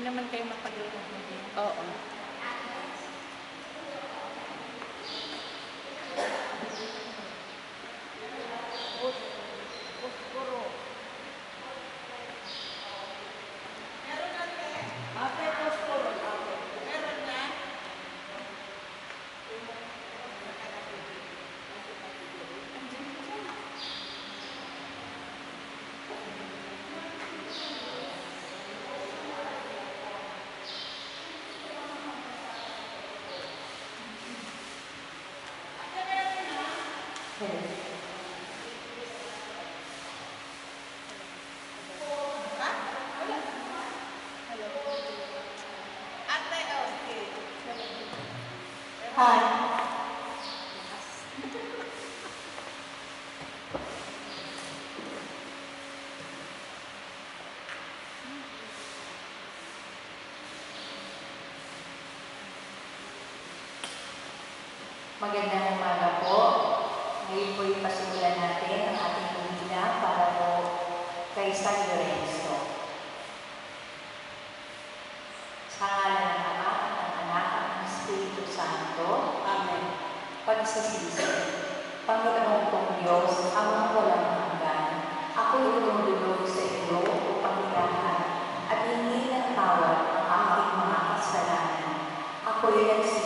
naman kayo mapag-iwan. Oo. Magandang umaga po. Ngayon po ipasimulan natin ang ating humina para po kay San Lorenzo. Sa ngalan ng Ama at ng Anak at ng Espiritu Santo. Amen. Pagsisisi. Panginoon kong Diyos, amang walang hanggan, ako'y lumulog sa iyo upang ilahan at hingi ng tawad ang aking mga kasalanan. Ako'y